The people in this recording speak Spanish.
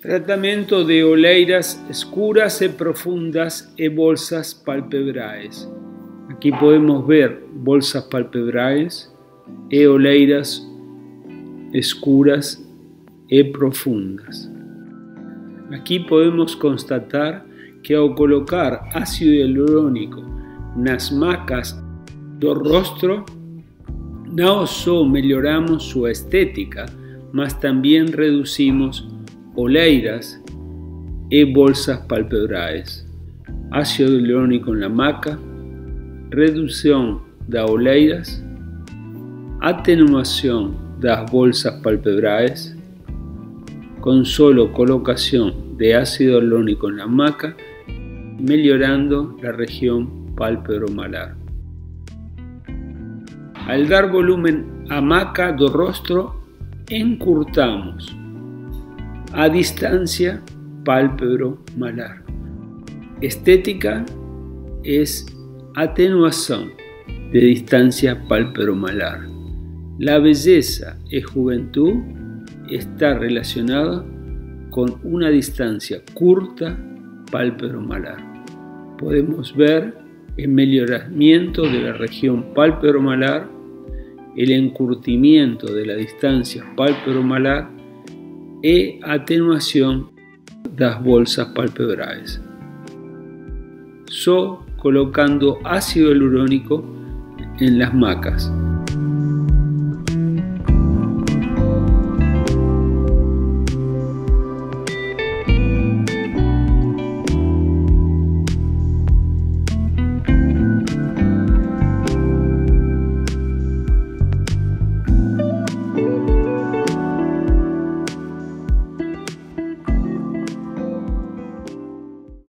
Tratamento de oleiras escuras e profundas e bolsas palpebraes. Aquí podemos ver bolsas palpebraes e oleiras escuras e profundas. Aquí podemos constatar que ao colocar ácido hialurónico nas macas do rostro, não só melhoramos sua estética, mas também reducimos oleiras e bolsas palpebraes. Ácido hialurónico na maca, redução das oleiras, atenuação das bolsas palpebraes, con solo colocación de ácido hialurónico en la maca, mejorando la región pálpebro-malar. Al dar volumen a maca do rostro, encurtamos a distancia pálpebro-malar. Estética es atenuación de distancia pálpebro-malar. La belleza y juventud está relacionada con una distancia corta pálpebro-malar. Podemos ver el mejoramiento de la región pálpebro-malar, el encurtimiento de la distancia pálpebro-malar y atenuación de las bolsas palpebraes. Solo colocando ácido hialurónico en las macas.